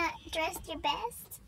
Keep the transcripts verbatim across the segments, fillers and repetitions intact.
dress your best?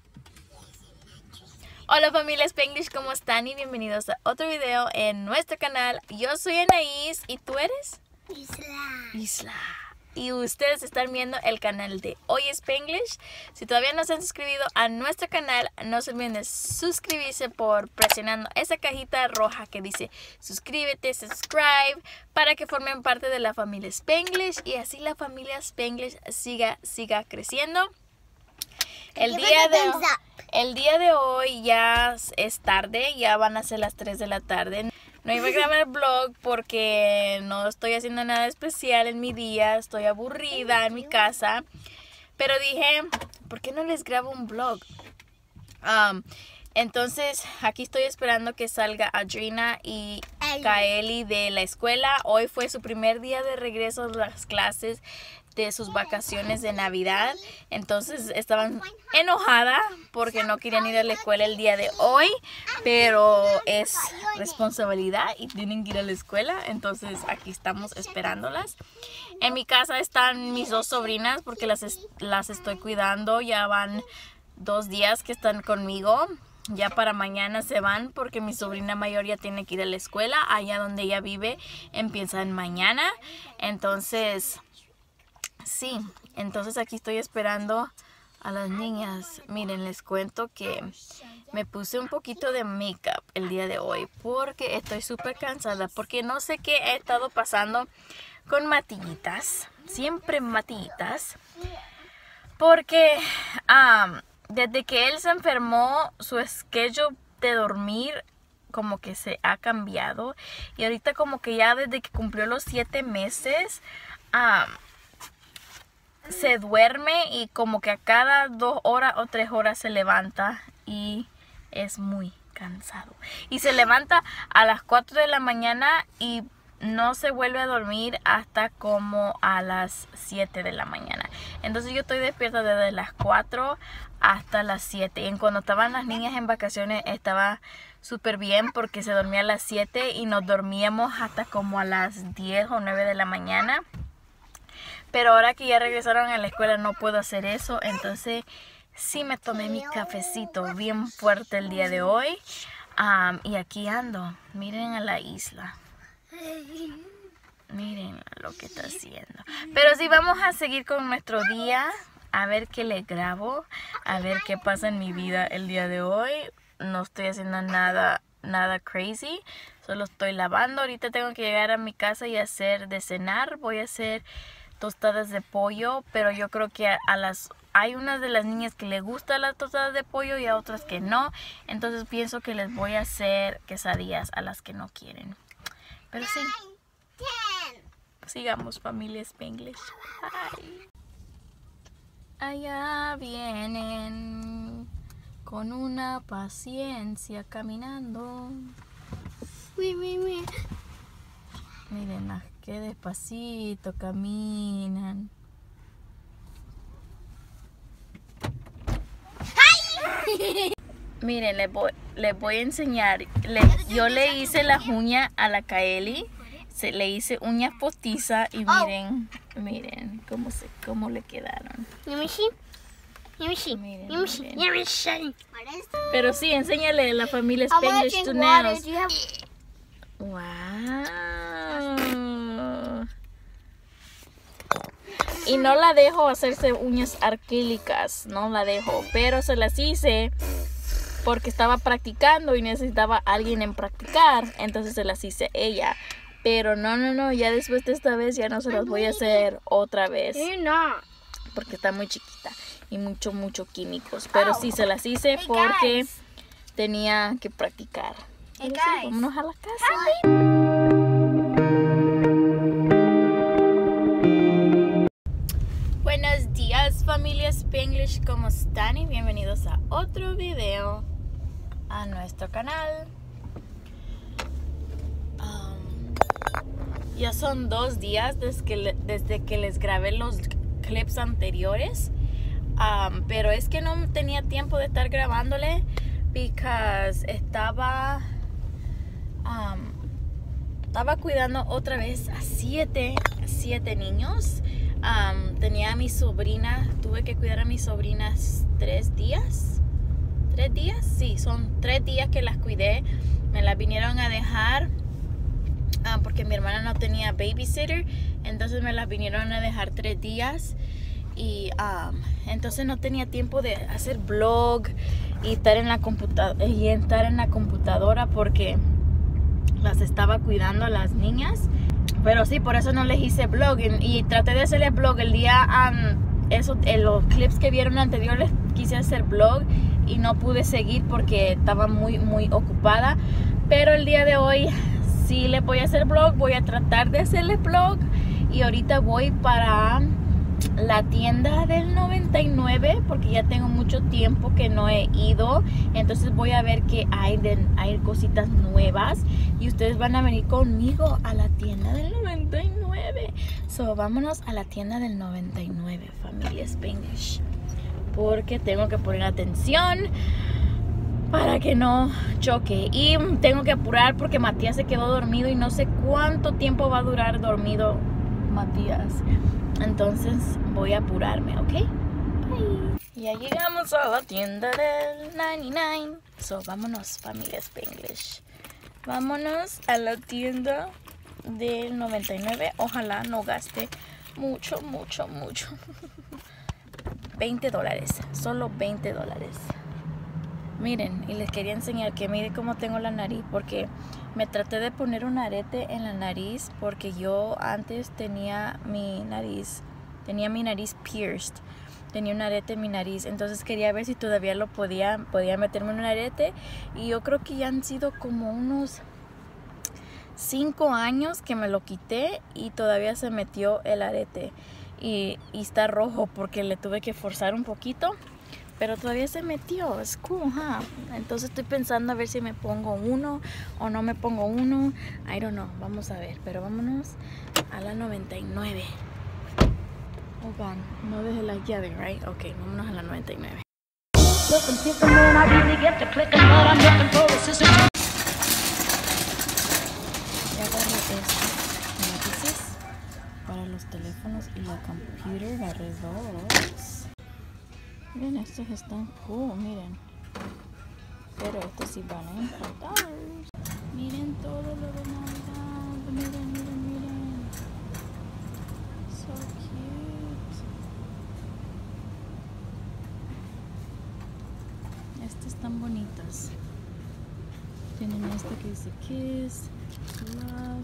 Hola familia Spanglish, ¿cómo están? Y bienvenidos a otro video en nuestro canal. Yo soy Anaís y ¿tú eres? Isla. Isla. Y ustedes están viendo el canal de Hoy Spanglish. Si todavía no se han suscrito a nuestro canal, no se olviden de suscribirse por presionando esa cajita roja que dice suscríbete, subscribe, para que formen parte de la familia Spanglish y así la familia Spanglish siga, siga creciendo. El día, de, el día de hoy ya es tarde, ya van a ser las tres de la tarde. No iba a grabar el vlog porque no estoy haciendo nada especial en mi día, estoy aburrida en mi casa. Pero dije, ¿por qué no les grabo un vlog? Um, entonces aquí estoy esperando que salga Adrina y Kaeli de la escuela. Hoy fue su primer día de regreso a las clases de sus vacaciones de Navidad, entonces estaban enojadas porque no querían ir a la escuela el día de hoy, pero es responsabilidad y tienen que ir a la escuela, entonces aquí estamos esperándolas. En mi casa están mis dos sobrinas porque las, est las estoy cuidando, ya van dos días que están conmigo. Ya para mañana se van porque mi sobrina mayor ya tiene que ir a la escuela, allá donde ella vive empiezan mañana, entonces sí, entonces aquí estoy esperando a las niñas. Miren, les cuento que me puse un poquito de make-up el día de hoy porque estoy súper cansada, porque no sé qué he estado pasando con Matillitas, siempre Matillitas, porque um, desde que él se enfermó, su schedule de dormir como que se ha cambiado y ahorita como que ya desde que cumplió los siete meses, um, se duerme y como que a cada dos horas o tres horas se levanta y es muy cansado. Y se levanta a las cuatro de la mañana y no se vuelve a dormir hasta como a las siete de la mañana. Entonces yo estoy despierta desde las cuatro hasta las siete. Y cuando estaban las niñas en vacaciones estaba súper bien porque se dormía a las siete y nos dormíamos hasta como a las diez o nueve de la mañana. Pero ahora que ya regresaron a la escuela no puedo hacer eso. Entonces sí me tomé mi cafecito bien fuerte el día de hoy. Um, y aquí ando. Miren a la Isla. Miren lo que está haciendo. Pero sí, vamos a seguir con nuestro día. A ver qué le grabo. A ver qué pasa en mi vida el día de hoy. No estoy haciendo nada, nada crazy. Solo estoy lavando. Ahorita tengo que llegar a mi casa y hacer de cenar. Voy a hacer tostadas de pollo, pero yo creo que a, a las hay unas de las niñas que les gustan las tostadas de pollo y a otras que no, entonces pienso que les voy a hacer quesadillas a las que no quieren. Pero sí, sigamos familia Spanglish. Ay. Allá vienen con una paciencia caminando. Miren las que despacito caminan. Miren, les voy, les voy a enseñar. Le, yo le hice las uñas a la Kaeli. Se, le hice uñas postizas y miren, miren cómo, se, cómo le quedaron. Miren, miren. Pero sí, enséñale a la familia Spanglish to nails. Wow. Y no la dejo hacerse uñas acrílicas, no la dejo, pero se las hice porque estaba practicando y necesitaba a alguien en practicar, entonces se las hice ella. Pero no, no, no, ya después de esta vez ya no se las voy a hacer otra vez porque está muy chiquita y mucho, mucho químicos. Pero sí se las hice porque tenía que practicar. Hey guys, sí, vámonos a la casa. Buenos días familia Spanglish, ¿cómo están? Y bienvenidos a otro video a nuestro canal. Um, ya son dos días desde que, desde que les grabé los clips anteriores, um, pero es que no tenía tiempo de estar grabándole because estaba um, estaba cuidando otra vez a siete, siete niños. Um, tenía a mi sobrina, tuve que cuidar a mis sobrinas tres días. ¿Tres días? Sí, son tres días que las cuidé. Me las vinieron a dejar um, porque mi hermana no tenía babysitter. Entonces me las vinieron a dejar tres días. Y um, entonces no tenía tiempo de hacer blog y estar en la computadora y estar en la computadora porque las estaba cuidando a las niñas. Pero sí, por eso no les hice blog. Y, y traté de hacerles blog el día um, eso, en los clips que vieron anteriores quise hacer blog y no pude seguir porque estaba muy muy ocupada. Pero el día de hoy sí les voy a hacer blog. Voy a tratar de hacerles blog. Y ahorita voy para la tienda del noventa y nueve porque ya tengo mucho tiempo que no he ido. Entonces voy a ver que hay, de, hay cositas nuevas y ustedes van a venir conmigo a la tienda del noventa y nueve. So vámonos a la tienda del noventa y nueve, familia Spanglish, porque tengo que poner atención para que no choque. Y tengo que apurar porque Matías se quedó dormido y no sé cuánto tiempo va a durar dormido Matías. Entonces voy a apurarme, ¿ok? Bye. Ya llegamos a la tienda del noventa y nueve. So, vámonos, familia Spanglish. Vámonos a la tienda del noventa y nueve. Ojalá no gaste mucho, mucho, mucho. veinte dólares. Solo veinte dólares. Miren, y les quería enseñar que mire cómo tengo la nariz, porque me traté de poner un arete en la nariz porque yo antes tenía mi nariz, tenía mi nariz pierced, tenía un arete en mi nariz, entonces quería ver si todavía lo podía, podía meterme en un arete y yo creo que ya han sido como unos cinco años que me lo quité y todavía se metió el arete y, y está rojo porque le tuve que forzar un poquito. Pero todavía se metió, es cool, huh? Entonces estoy pensando a ver si me pongo uno o no me pongo uno. I don't know, vamos a ver. Pero vámonos a la noventa y nueve. Oigan, no dejé la llave, right? Ok, vámonos a la noventa y nueve. Ya agarré estos lápices para los teléfonos y la computer, agarré dos. Miren, estos están cool, miren. Pero estos sí van a importar. Miren todo lo de Navidad. Miren, miren, miren. So cute. Estos están bonitos. Tienen este que dice Kiss, Love.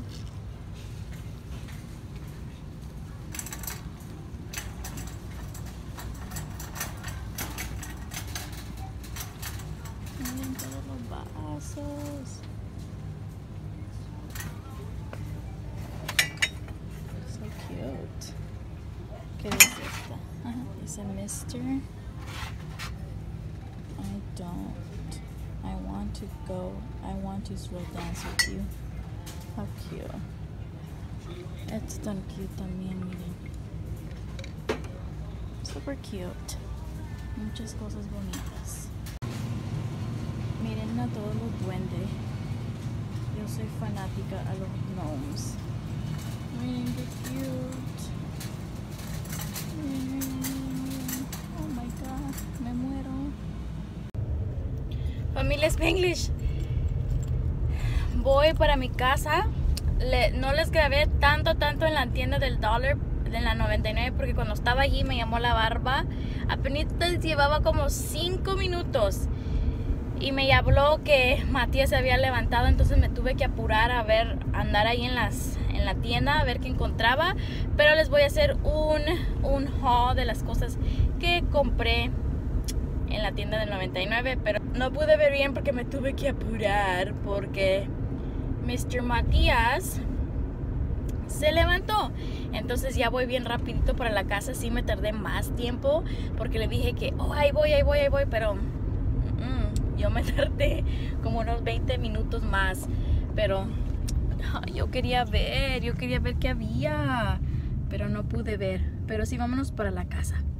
So cute. ¿Qué dice esta? Ajá, dice mister I don't. I want to go. I want to slow dance with you. How cute. It's tan cute también, miren. Super cute. Muchas cosas bonitas. Miren a todos los duendes. Yo soy fanática a los gnomes. Miren qué cute. Miren, miren, miren. Oh my god, me muero. Familia Spanglish, voy para mi casa. Le, no les grabé tanto, tanto en la tienda del Dollar, de la noventa y nueve, porque cuando estaba allí me llamó la barba. Apenas llevaba como cinco minutos. Y me habló que Matías se había levantado, entonces me tuve que apurar a ver, andar ahí en, las, en la tienda a ver qué encontraba. Pero les voy a hacer un, un haul de las cosas que compré en la tienda del noventa y nueve. Pero no pude ver bien porque me tuve que apurar porque mister Matías se levantó. Entonces ya voy bien rapidito para la casa. Sí me tardé más tiempo porque le dije que, oh, ahí voy, ahí voy, ahí voy, pero... yo me tardé como unos veinte minutos más, pero yo quería ver, yo quería ver qué había, pero no pude ver. Pero sí, vámonos para la casa.